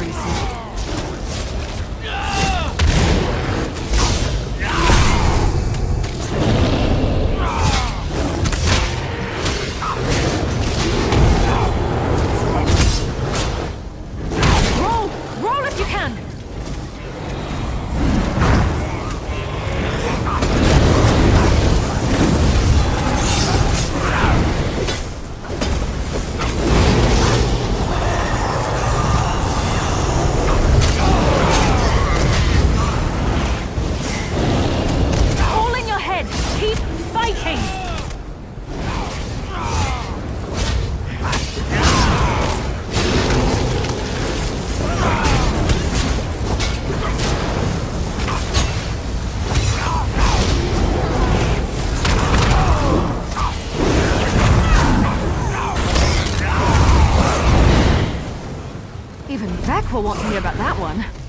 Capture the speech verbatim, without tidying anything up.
Lucy. Roll! Roll if you can! All in your head! Keep fighting! Even Vec will want to hear about that one.